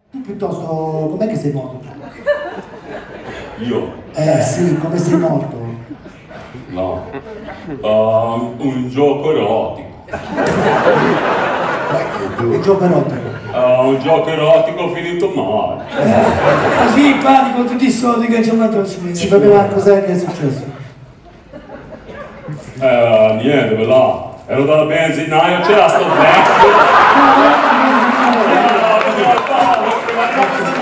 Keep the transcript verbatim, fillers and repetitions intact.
Tu piuttosto, com'è che sei morto? Io? Eh sì, come sei morto? No. Uh, un gioco erotico. Un gioco erotico? Uh, un gioco erotico finito male. Eh, così in panico tutti i soldi che ci hanno dato su. Ci faceva cos'è che è successo? Eh, niente, là. Ero dalla benzinaia, c'era sto vecchio.